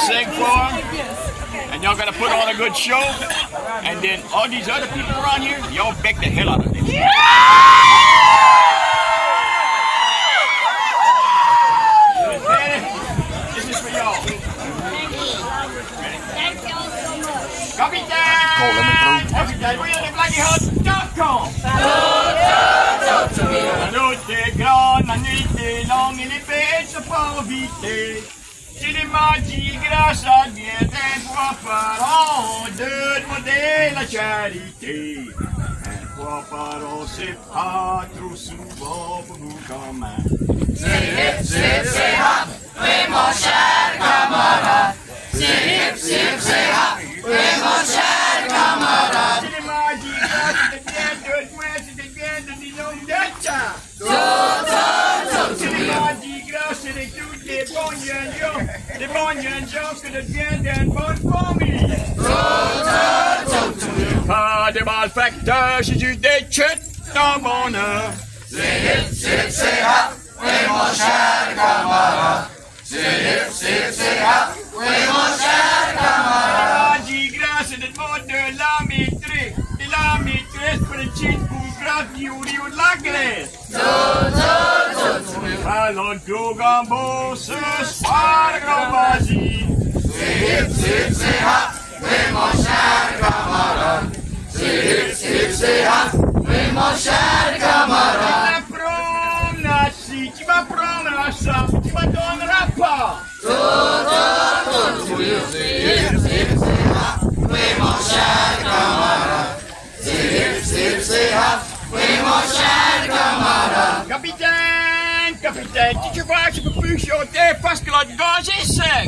sing for them, and y'all gonna put on a good show, and then all these other people around here, y'all beg the hell out of them. This is for y'all. Capitaine, we're in the blackyhut.com. La notte è grande, la notte longa, le pezze pas vite. Si les Mardi, Gras, niente può farò, de la charité. Un farò, c'est pas trop souvent pour vous quand même. C'est hop, oui mon cher camarade. C'est hop, oui mon cher camarade. Si les Mardi, Gras, c'est bien de loin, c'est bien de disons de ça. Si les Mardi, Gras, c'est tous les bons gens que deviennent d'une bonne famille. Pas de malfacteurs, j'ai eu des chutes dans mon heure. C'est hop, oui mon cher camarade. C'est hop, oui mon cher camarade. Mardi Gras, c'est le mot de la maîtrise. Et la maîtrise pour le titre pour grave du rio de la Grèce. Alors, gros gambo, ce soir, grand Basile. C'est hop, oui mon cher camarade. C'est hop, oui mon cher camarade. Tu vas prendre ça, tu me donneras pas. Oui mon cher camarade. C'est hop, oui mon cher camarade. Capitaine, tu vois, je peux plus chanter parce que le gaz est sec.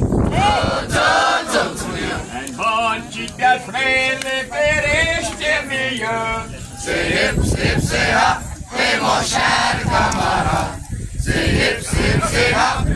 Un bon petit belle frère, les pérés, c'est meilleur. C'est hop, oui mon cher camarade. C'est hop,